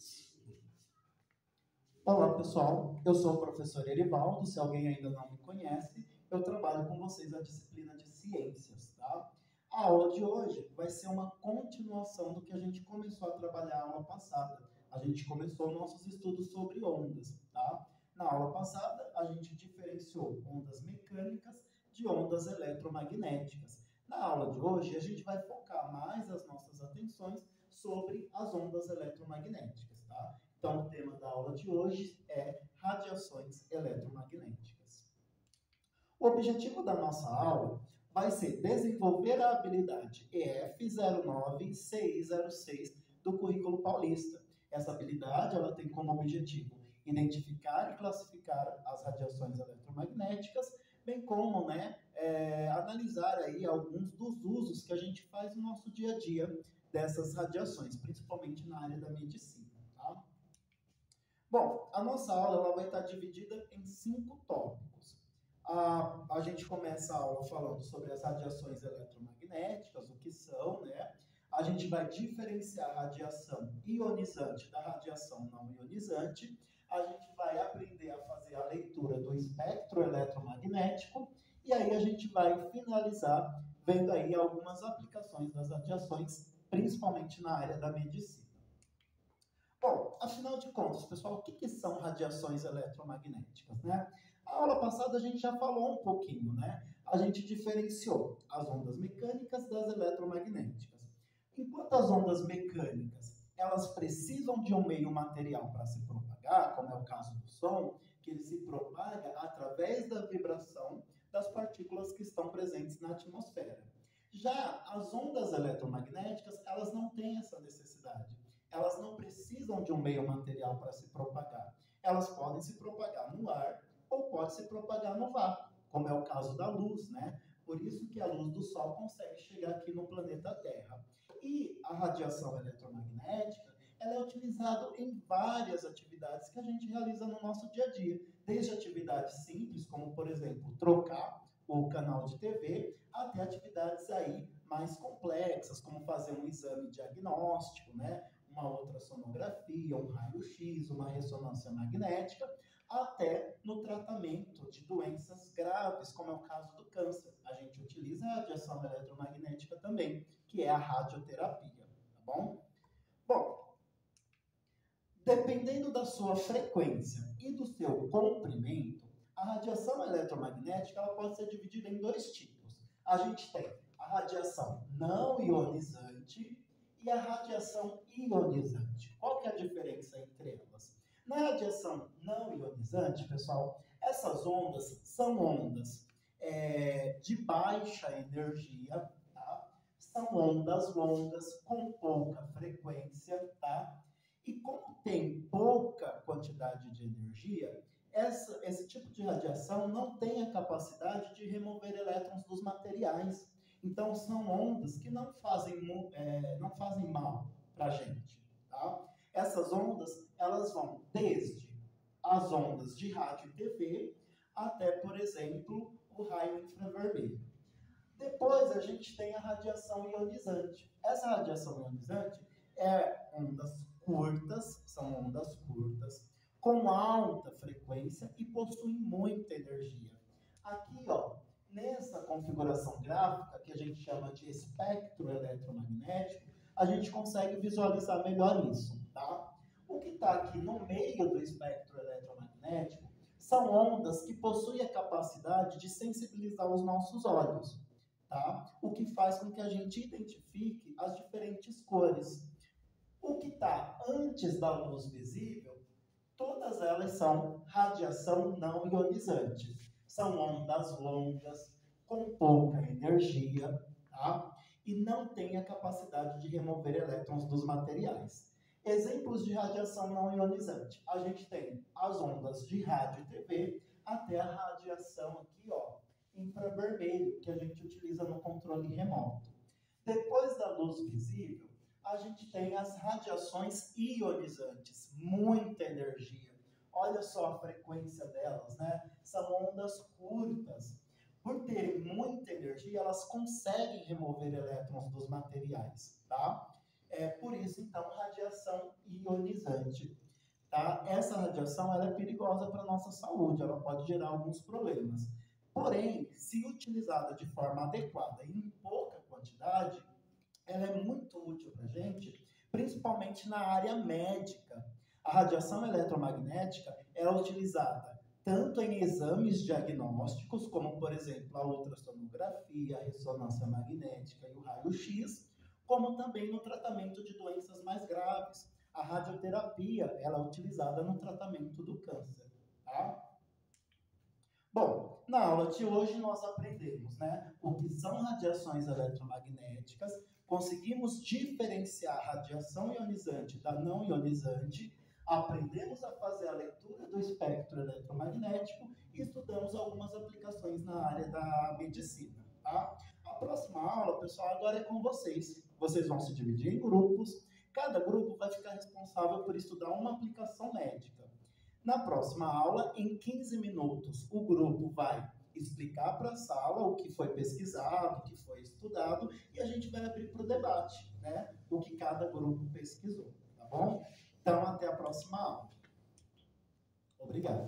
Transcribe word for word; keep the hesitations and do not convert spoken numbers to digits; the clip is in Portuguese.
Olá pessoal, eu sou o professor Erivaldo, se alguém ainda não me conhece, eu trabalho com vocês na disciplina de ciências, tá? A aula de hoje vai ser uma continuação do que a gente começou a trabalhar na aula passada. A gente começou nossos estudos sobre ondas, tá? Na aula passada, a gente diferenciou ondas mecânicas de ondas eletromagnéticas. Na aula de hoje, a gente vai focar mais as nossas atenções sobre as ondas eletromagnéticas, tá? Então, o tema da aula de hoje é radiações eletromagnéticas. O objetivo da nossa aula vai ser desenvolver a habilidade E F zero nove C I zero seis do Currículo Paulista. Essa habilidade ela tem como objetivo identificar e classificar as radiações eletromagnéticas, bem como né, é, analisar aí alguns dos usos que a gente faz no nosso dia a dia dessas radiações, principalmente na área da medicina. Tá? Bom, a nossa aula ela vai estar dividida em cinco tópicos. A, a gente começa a aula falando sobre as radiações eletromagnéticas, o que são, né? A gente vai diferenciar a radiação ionizante da radiação não ionizante. A gente vai aprender a fazer a leitura do espectro eletromagnético e aí a gente vai finalizar vendo aí algumas aplicações das radiações, principalmente na área da medicina. Bom, afinal de contas, pessoal, o que, que são radiações eletromagnéticas, né? A aula passada a gente já falou um pouquinho, né? A gente diferenciou as ondas mecânicas das eletromagnéticas. Enquanto as ondas mecânicas, elas precisam de um meio material para se propagar, como é o caso do som, que ele se propaga através da vibração das partículas que estão presentes na atmosfera. Já as ondas eletromagnéticas, elas não têm essa necessidade. Elas não precisam de um meio material para se propagar. Elas podem se propagar no ar ou podem se propagar no vácuo, como é o caso da luz, né? Por isso que a luz do Sol consegue chegar aqui no planeta Terra. E a radiação eletromagnética, ela é utilizada em várias atividades que a gente realiza no nosso dia a dia. Desde atividades simples, como, por exemplo, trocar o canal de T V, até atividades aí mais complexas, como fazer um exame diagnóstico, né? Uma ultrassonografia, um raio-x, uma ressonância magnética, até no tratamento de doenças graves, como é o caso do câncer. A gente utiliza a radiação eletromagnética também, que é a radioterapia, tá bom? Bom, dependendo da sua frequência e do seu comprimento, a radiação eletromagnética ela pode ser dividida em dois tipos. A gente tem a radiação não ionizante e a radiação ionizante. Qual que é a diferença entre elas? Na radiação não ionizante, pessoal, essas ondas são ondas é, de baixa energia, tá? São ondas longas com pouca frequência, tá? E como tem pouca quantidade de energia, essa, esse tipo de radiação não tem a capacidade de remover elétrons dos materiais. Então, são ondas que não fazem, é, não fazem mal para a gente, tá? Essas ondas, elas vão desde as ondas de rádio e T V até, por exemplo, o raio infravermelho. Depois, a gente tem a radiação ionizante. Essa radiação ionizante é ondas curtas, são ondas curtas, com alta frequência e possuem muita energia. Aqui, ó, nessa configuração gráfica, que a gente chama de espectro eletromagnético, a gente consegue visualizar melhor isso, tá? O que está aqui no meio do espectro eletromagnético são ondas que possuem a capacidade de sensibilizar os nossos olhos, tá? O que faz com que a gente identifique as diferentes cores. O que está antes da luz visível, todas elas são radiação não ionizante. São ondas longas, com pouca energia, tá? E não têm a capacidade de remover elétrons dos materiais. Exemplos de radiação não ionizante. A gente tem as ondas de rádio e T V, até a radiação aqui, ó, infravermelho, que a gente utiliza no controle remoto. Depois da luz visível, a gente tem as radiações ionizantes, muita energia. Olha só a frequência delas, né? São ondas curtas. Por terem muita energia, elas conseguem remover elétrons dos materiais, tá? É, por isso, então, radiação ionizante. Tá? Essa radiação ela é perigosa para a nossa saúde, ela pode gerar alguns problemas. Porém, se utilizada de forma adequada e em pouca quantidade, ela é muito útil para a gente, principalmente na área médica. A radiação eletromagnética é utilizada tanto em exames diagnósticos, como, por exemplo, a ultrassonografia, a ressonância magnética e o raio-x, como também no tratamento de doenças mais graves. A radioterapia ela é utilizada no tratamento do câncer. Tá? Bom, na aula de hoje nós aprendemos, né, o que são radiações eletromagnéticas, conseguimos diferenciar a radiação ionizante da não ionizante, aprendemos a fazer a leitura do espectro eletromagnético e estudamos algumas aplicações na área da medicina. Tá? A próxima aula, pessoal, agora é com vocês. Vocês vão se dividir em grupos, cada grupo vai ficar responsável por estudar uma aplicação médica. Na próxima aula, em quinze minutos, o grupo vai explicar para a sala o que foi pesquisado, o que foi estudado, e a gente vai abrir para o debate, né? O que cada grupo pesquisou, tá bom? Então, até a próxima aula. Obrigado.